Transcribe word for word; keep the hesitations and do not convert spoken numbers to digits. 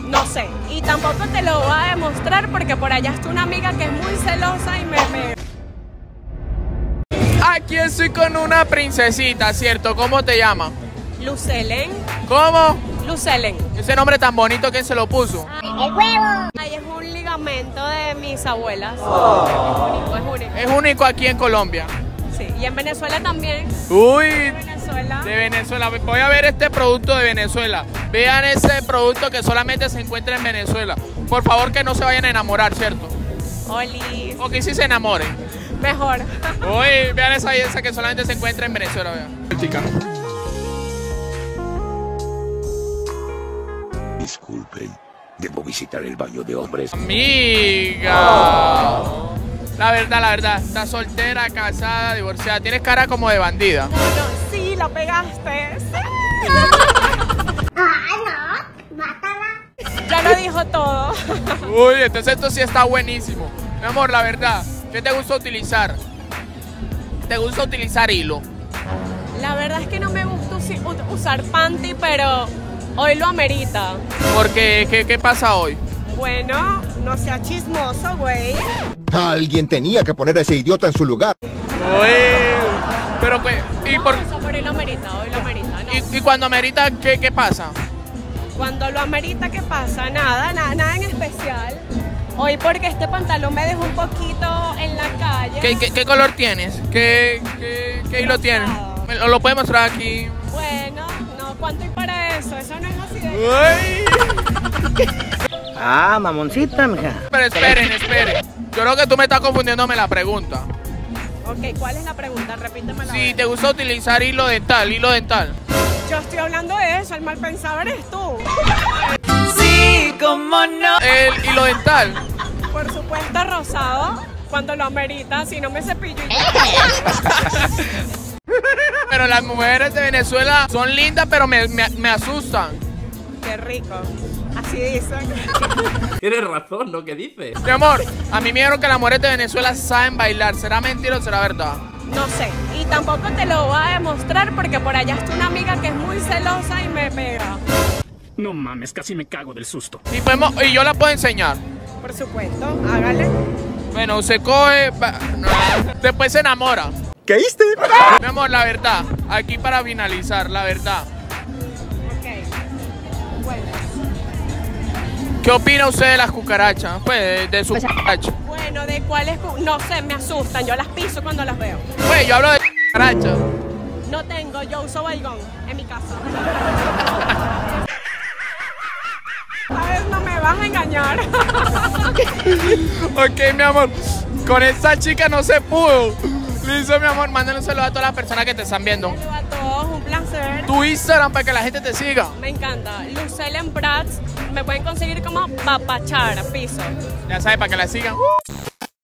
No sé, y tampoco te lo voy a demostrar porque por allá está una amiga que es muy celosa y me pega. Aquí estoy con una princesita, ¿cierto? ¿Cómo te llamas? Lucelen. ¿Cómo? Lucelen. Ese nombre tan bonito, ¿quién se lo puso? ¡El huevo! Ay, es un ligamento de mis abuelas. Oh. Es único, es único. Es único aquí en Colombia. Sí, y en Venezuela también. Uy, de Venezuela. De Venezuela. Voy a ver este producto de Venezuela. Vean ese producto que solamente se encuentra en Venezuela. Por favor, que no se vayan a enamorar, ¿cierto? Oli. O que sí se enamoren. Mejor. Uy, vean esa esa que solamente se encuentra en Venezuela, vean. Chica. Disculpen, debo visitar el baño de hombres. Amiga. Oh. La verdad, la verdad, estás soltera, casada, divorciada. Tienes cara como de bandida. No, no, sí, lo pegaste. Sí. ¡Ah, no! ¡Mátala! Ya lo dijo todo. Uy, entonces esto sí está buenísimo. Mi amor, la verdad, ¿qué te gusta utilizar? ¿Te gusta utilizar hilo? La verdad es que no me gusta usar panty, pero hoy lo amerita. ¿Por qué? ¿Qué, qué pasa hoy? Bueno, no sea chismoso, güey. Alguien tenía que poner a ese idiota en su lugar. Uy, pero pues, ¿y no, por eso por hoy lo amerita, hoy lo amerita, ¿no? ¿Y, y cuando amerita, ¿qué, qué pasa? Cuando lo amerita, ¿qué pasa? Nada, nada, nada en especial. Hoy porque este pantalón me dejó un poquito en la calle. ¿Qué, qué, qué color tienes? ¿Qué, qué, qué hilo tienes? ¿Lo, lo puedes mostrar aquí? Bueno, no, ¿cuánto hay para eso? Eso no es así de... Uy. Ah, mamoncita, mija. Pero esperen, esperen. Yo creo que tú me estás confundiéndome la pregunta. Ok, ¿cuál es la pregunta? Repítemela. Si te gusta utilizar hilo dental, hilo dental. Yo estoy hablando de eso, el mal pensado eres tú. Sí, cómo no. El hilo dental. Por supuesto, rosado, cuando lo amerita, si no me cepillo. Pero las mujeres de Venezuela son lindas, pero me, me, me asustan. Qué rico. Así dicen. Tienes razón lo que dices. Mi amor, a mí me dijeron que las mujeres de Venezuela saben bailar. ¿Será mentira o será verdad? No sé, y tampoco te lo voy a demostrar porque por allá está una amiga que es muy celosa y me pega. No mames, casi me cago del susto. Y, podemos, y yo la puedo enseñar. Por supuesto, hágale. Bueno, se coge, no, después se enamora. ¿Qué hiciste? Mi amor, la verdad, aquí para finalizar, la verdad. Ok, bueno. ¿Qué opina usted de las cucarachas? Pues, de, de su cucaracha. Bueno, ¿de cuáles? No sé, me asustan, yo las piso cuando las veo. Pues, yo hablo de cucarachas. No tengo, yo uso baigón en mi casa. ¿Sabes? No me vas a engañar. Ok, mi amor, con esta chica no se pudo. Listo, mi amor, mándale un saludo a todas las personas que te están viendo. Saludos a todos, un placer. Tu Instagram para que la gente te siga. Me encanta, Lucelen Prats. Me pueden conseguir como Papachar, piso. Ya sabes, para que la sigan.